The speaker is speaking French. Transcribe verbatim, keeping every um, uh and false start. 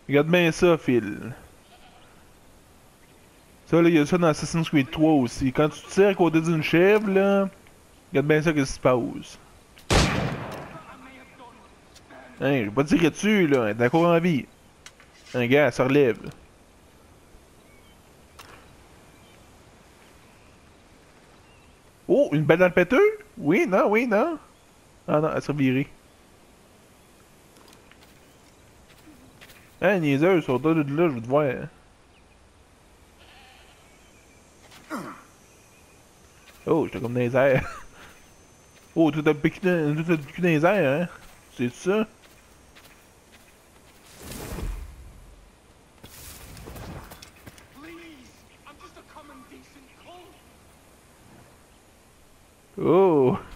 Regarde bien ça, Phil. Ça, là, il y a ça dans Assassin's Creed trois aussi. Quand tu tires à côté d'une chèvre, là, regarde bien ça, qu'est-ce qui se passe. Hein, j'ai pas tiré dessus, là. Elle est encore en vie. Un gars, elle se relève. Oh, une balle dans le péteux? Oui, non, oui, non. Ah non, elle s'est virée. Hein, niaiseuse, sur de là, je veux te voir. Oh, j'étais comme dans les airs. Oh, tout a piqué dans, tout a piqué dans les airs, hein? C'est ça? Oh!